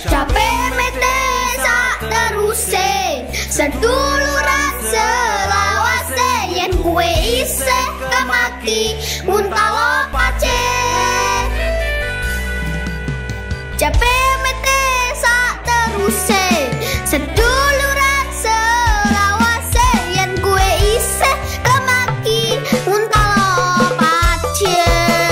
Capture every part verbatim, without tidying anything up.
capek mete sak teruse seduluran selawase yen kue isih kemaki muntalo pace capek mete sak teruse seduluran selawase yen kue isih kemaki muntalo pace.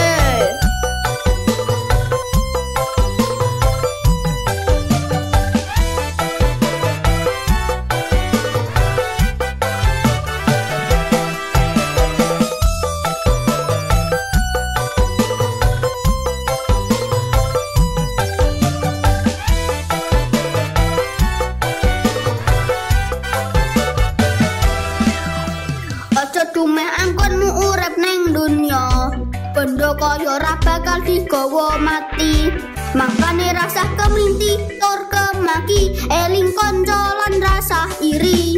Dumeh angkonmu urip neng dunya bondo kaya ora bakal digawa mati makane rasah keminti tur kemaki eling kanca lan rasah iri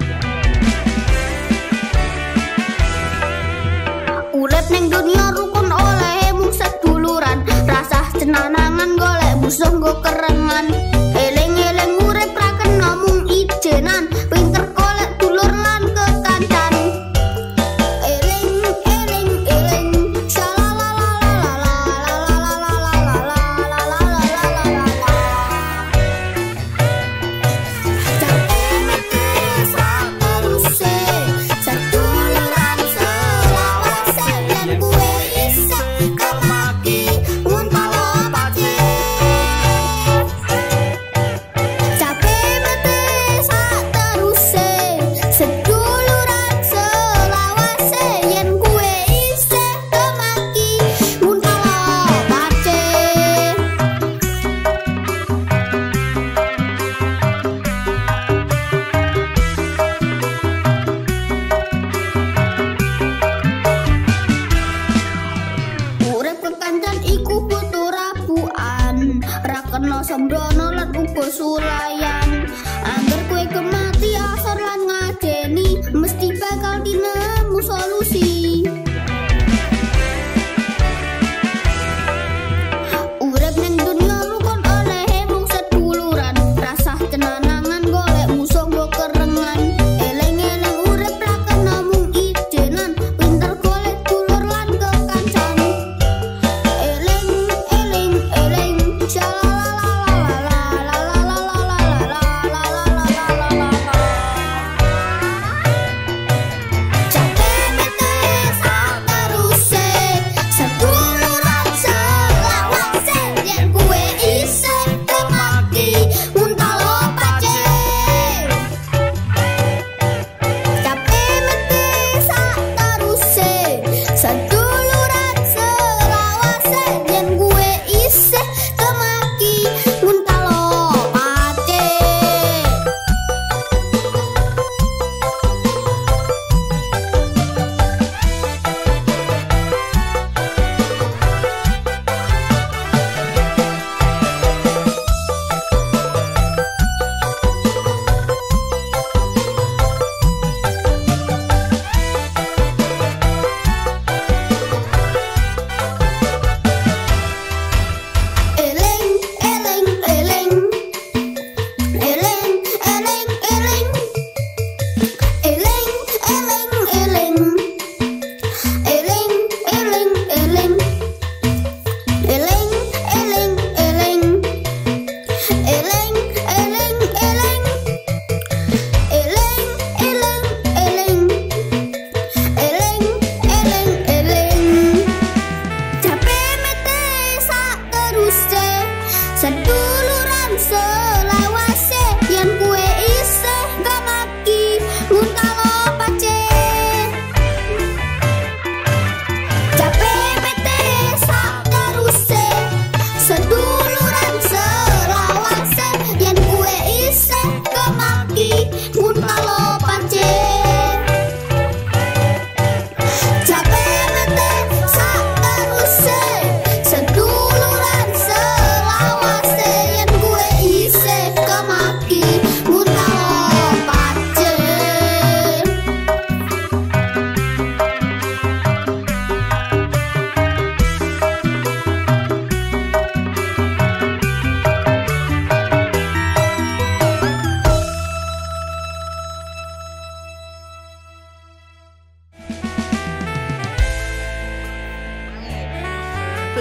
urip neng dunya rukun oleh mung seduluran rasah cenanangan golek musuh nggo kerengan eling-eling urip ra kena mung ijenan pinter golek dulur lan kekancan. Kena sembrono lan uga sulayan angger kowe kemati asor lan ngadeni mesti bakal dinemu solusi urip ning dunya rukun oleh mung seduluran rasah cenanangan golek musuh nggo kerengan eling-eling urip ra kena mung ijenan pinter golek dulur lan kekancan eling eling eling shalala la la la la la la la la la la la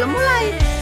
sebelum mulai.